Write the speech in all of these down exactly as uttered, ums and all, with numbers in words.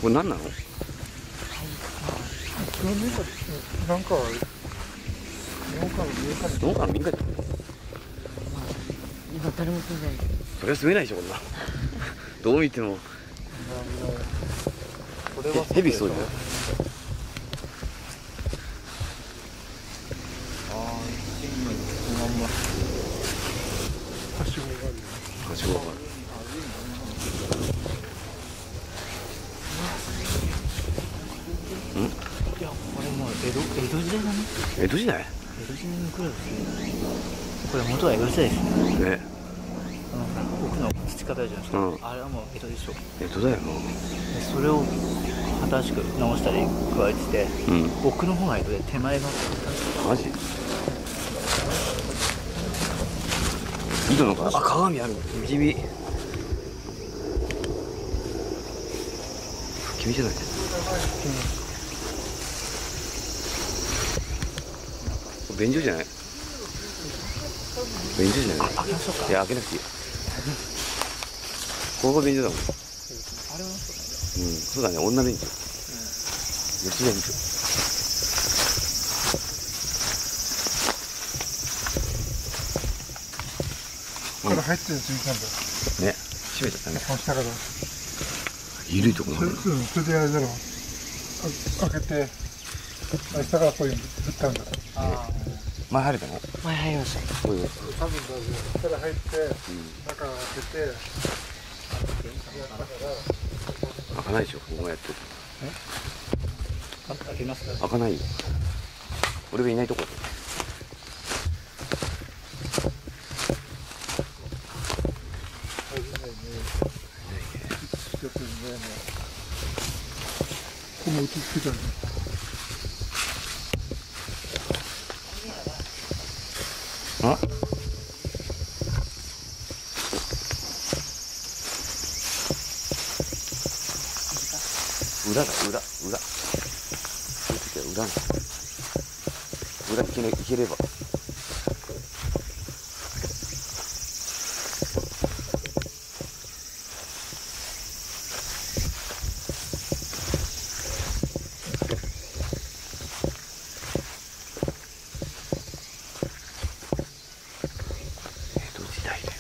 れ何なの？ なんか農家の民家農家の民家だよ。 今誰も住んでない。 それは住めないでしょこんな。どう見ても。え、ヘビそうじゃない？ ああ、今そのまんまはしごがあるよ。 はしごがある。ん？ いや、これもう江戸江戸時代だね。 江戸時代？ 江戸時代に来るんですね。これ元は江戸時代ですね。 ね。 あのほら奥の土方じゃないですか。 うん、 あれはもう江戸でしょ。 江戸だよな。 でそれを新しく直したり加えてて、 うん、 奥の方が江戸で手前がマジ？井戸のか、あ、鏡ある。君君じゃない？便所じゃない？便所じゃない？ 開けましょうか。 いや、開けなくていい。ここが便所だもん。 あれはそううん、そうだね、女便所。女子便所。 これ入ってるやついたんだ。 ね、閉めちゃったね。 この下から。 ゆるいとこもある。 それそれであれだろう。あ開けて、あ下からこういうの振ったんだ。 ああ、 前入れたの？ 前入りました。 おいおい。 多分だぜ。下から入って、中開けて、 開かないでしょ、ここがやってる。 開けますか？ 開かないよ。俺がいないとこだ。 ここも打ち付けたんだ。 あ？裏だ、裏、裏。そういう時は裏なの。裏行けね、行ければ。江戸時代だよ。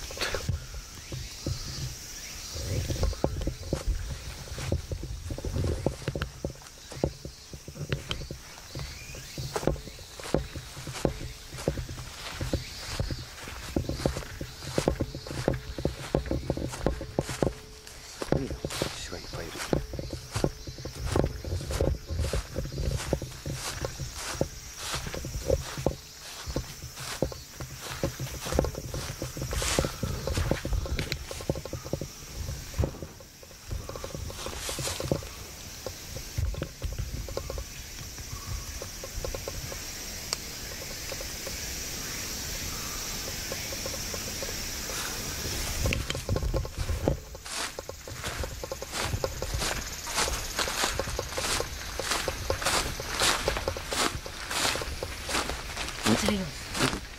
虫がいっぱいいる。 違います。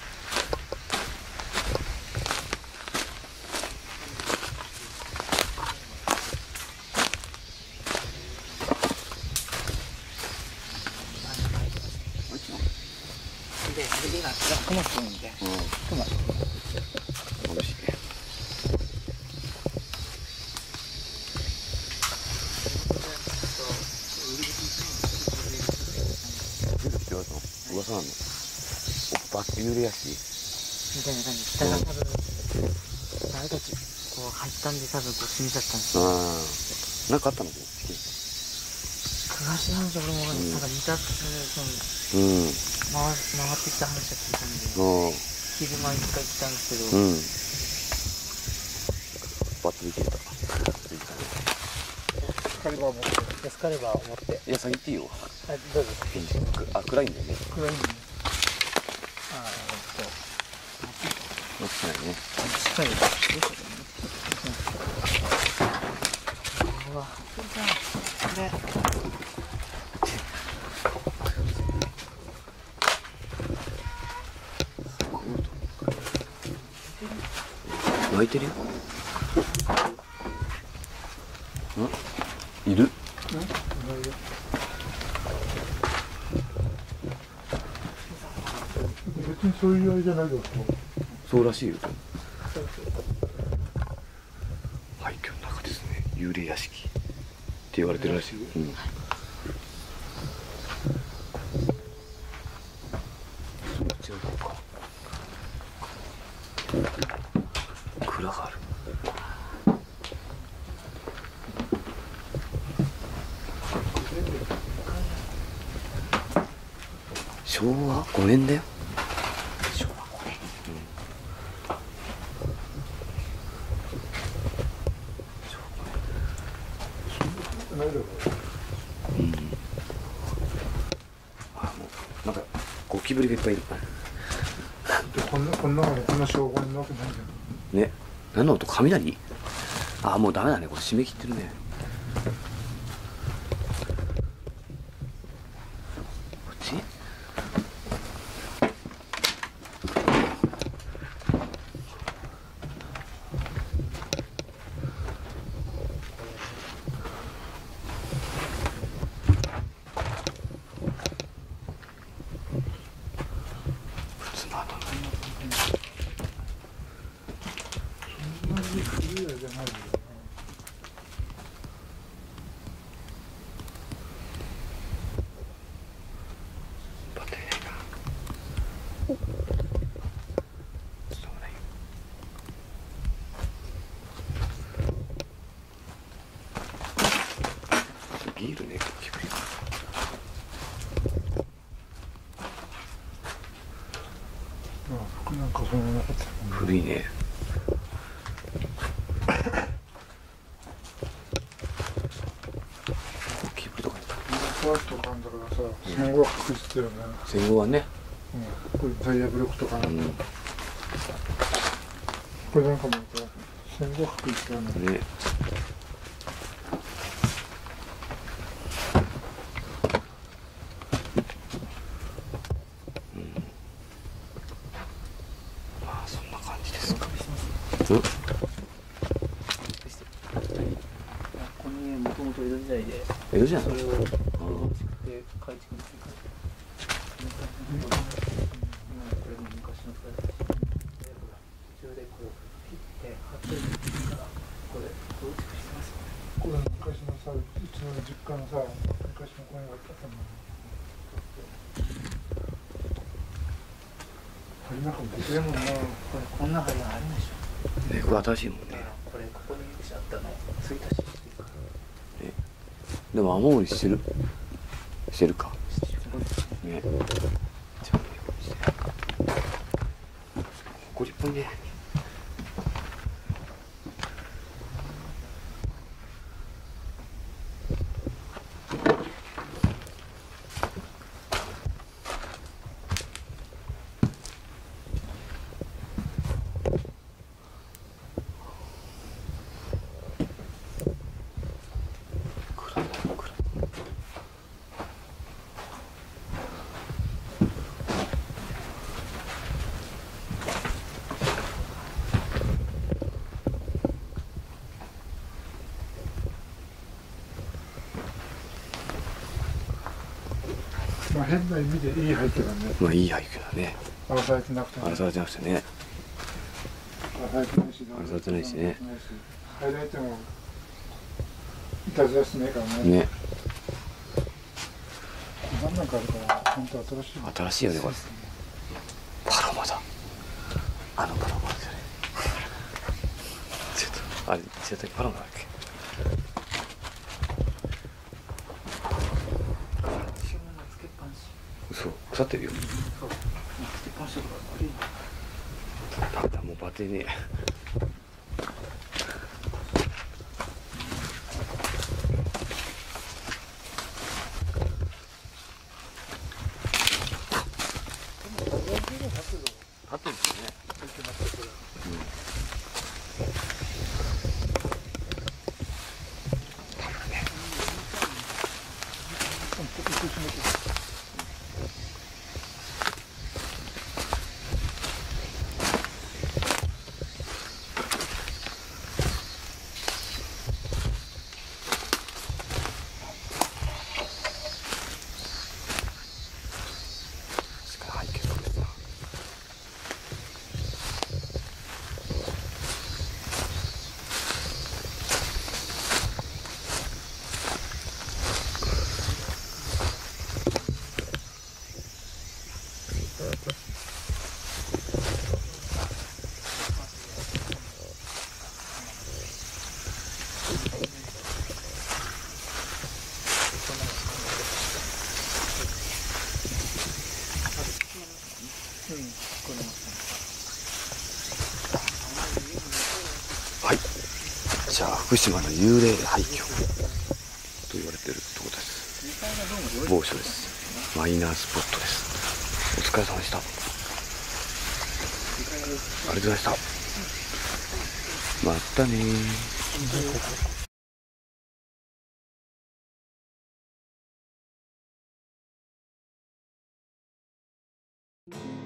で、それで今、雲つくんで、雲。 楽しいね。出るって言われたの？噂なの？バッて揺れやしいみたいな感じ。下が多分、誰たち、こう入ったんで多分こう閉めちゃったんですよ。 ああ、なんかあったの？ 東の話俺もわかんない。なんか似た、その、 うん。 回回ってきた話は聞いたんで、 ああ。 昼間一回来たんですけど、 うん。バッテリー切れた。 エスカリバー持って。 エスカレバーを持って。 いや、先行っていいよ。 はい、どうぞ。 あ、暗いんだよね。 暗いんだね。 ああ、そう。 持ってないね。 しっかり。どうしようかな。うわ、これ。 泣いてるよ。ん？いる？ 別にそういうあれじゃないですか。 そうらしいよ。廃墟の中ですね。幽霊屋敷って言われてるらしいよ。うん。そっちの方か。蔵がある。しょうわごねんだよ。しょうわごねん。うん。うん。あ、もうなんかゴキブリがいっぱいいる。 こんなこんなこんな昭和になわけないじゃん。 ね。何の音？雷？あ、もうダメだね。これ締め切ってるね。こっち？普通の後。 そんなに古いじゃないよ。 バッテリーないな。そうないよ。ビールね、ゴキブリ。 服なんかそんななかったもんね。 古いね。ゴキブリとかいた。 怖いとかあんだからさ、戦後は確実だよね。 戦後はね。 うん、これダイヤブロックとかなんか、 うん、 これなんかもさ、戦後は確実だよね。 ね。うん、 この家もともと江戸時代で江戸時代なの？ それを構築で改築にしてこれも昔の形で途中でこう切って貼ってるからこれ構築してますよね。 これ昔のさ、うちの実家のさ、昔の公園があったんだもん。針なんかもできるもんな。 これこんな針があるんでしょ。 ね、これ新しいもんね。 これここにあったのついたししてるから。 ね、でも雨漏りしてるしてるか。ね。じゃあね、ごじゅっぷんね。 まあ変な意味でいい廃墟だね。 まあいい廃墟だね。 荒らされてなくてね。 荒らされてなくてね。 荒らされてないし、 荒らされてないしね。 入られてもいたずらしてないからね。 ね。 何なんかあるから本当新しい。 新しいよねこれ。パロマだ。あのパロマですよね。ちょっとあれ千崎パロマだっけ。嘘、腐ってるよ。 そう、つけっぱなしだからクリーン。 ダメだ、もうバテねえ。立ってるんですね。 福島の幽霊廃墟と言われているところです。某所です。マイナースポットです。お疲れ様でした。ありがとうございました。またねー。